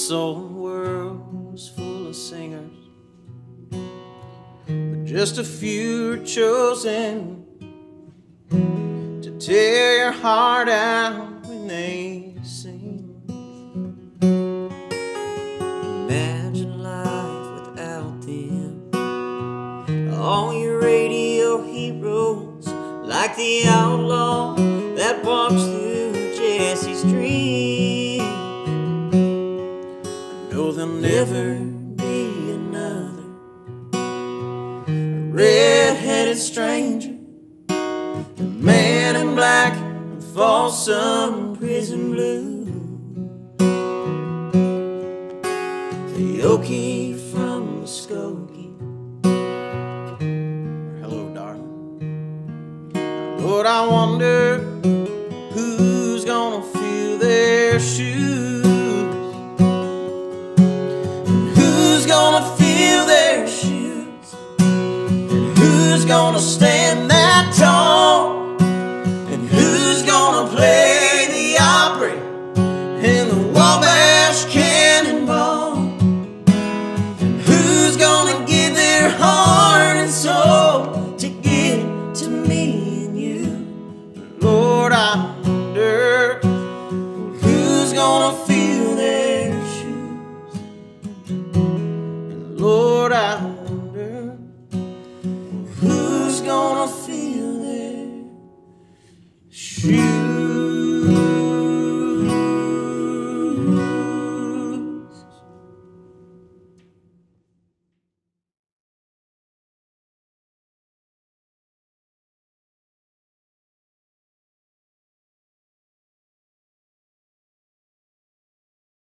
This old world is full of singers, but just a few are chosen to tear your heart out when they sing. Imagine life without them, all your radio heroes, like the outlaw that walks through Jesse's dream. I know there'll never be another red-headed stranger, a man in black and Folsom Prison Blue, the Okie from Muskogee. Hello, darling. Lord, I wonder who's gonna fill their shoes, and who's gonna fill their shoes, and who's gonna stand that tall, and who's gonna play the Opry and the Wabash Cannonball, and who's gonna give their heart and soul to get to me and you. Lord, I wonder who's gonna fill their shoes, and Lord, I wonder who's gonna fill their shoes.